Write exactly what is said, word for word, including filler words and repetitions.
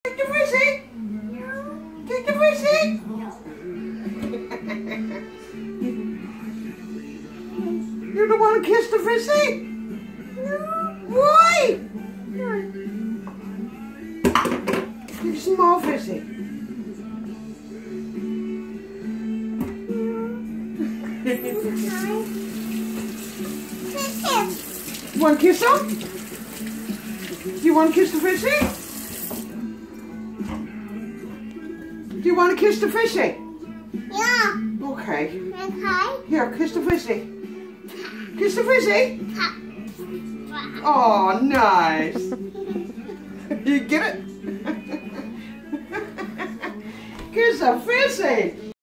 Take the frisbee. Take the frisbee. You don't want to kiss the frisbee? No. Why? Take a small frisbee. You want to kiss him? Do you want to kiss the frisbee? Do you want to kiss the frisbee? Yeah. Okay. Okay. Here, kiss the frisbee. Kiss the frisbee. Oh, nice. You get it? Kiss the frisbee.